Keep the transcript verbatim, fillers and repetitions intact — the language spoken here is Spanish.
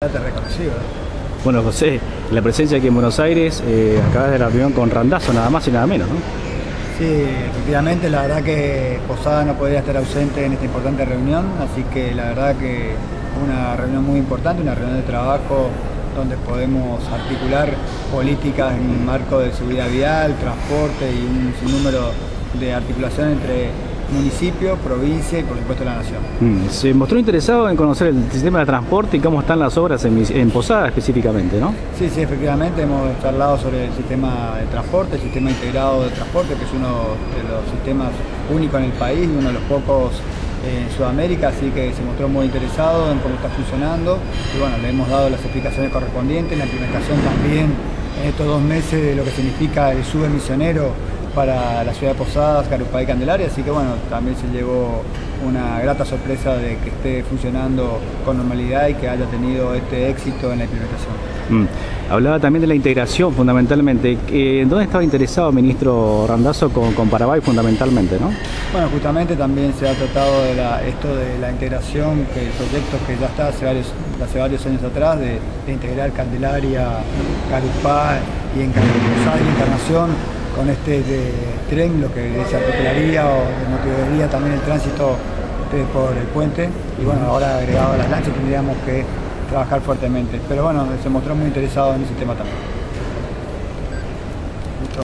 reconocido. Bueno, José, la presencia aquí en Buenos Aires, eh, acabas de la reunión con Randazzo, nada más y nada menos, ¿no? Sí, efectivamente, la verdad que Posada no podría estar ausente en esta importante reunión, así que la verdad que una reunión muy importante, una reunión de trabajo donde podemos articular políticas en un marco de seguridad vial, transporte y un sinnúmero de articulación entre municipio, provincia y por supuesto la nación. Mm, se mostró interesado en conocer el sistema de transporte y cómo están las obras en, en Posada específicamente, ¿no? Sí, sí, efectivamente hemos charlado sobre el sistema de transporte, el sistema integrado de transporte, que es uno de los sistemas únicos en el país y uno de los pocos en Sudamérica, así que se mostró muy interesado en cómo está funcionando y bueno, le hemos dado las explicaciones correspondientes, la implementación también en estos dos meses de lo que significa el subemisionero para la ciudad de Posadas, Carupay y Candelaria, así que bueno, también se llevó una grata sorpresa de que esté funcionando con normalidad y que haya tenido este éxito en la implementación. Mm. Hablaba también de la integración fundamentalmente. ¿En dónde estaba interesado, ministro Randazzo, con, con Paraguay fundamentalmente, no? Bueno, justamente también se ha tratado de la, esto de la integración, que el proyecto que ya está hace varios, hace varios años atrás, de, de integrar Candelaria, Carupay y en Posadas y la Encarnación con este de, tren, lo que se articularía o motivaría también el tránsito de, por el puente, y bueno, ahora agregado a las lanchas tendríamos que trabajar fuertemente, pero bueno, se mostró muy interesado en ese tema también.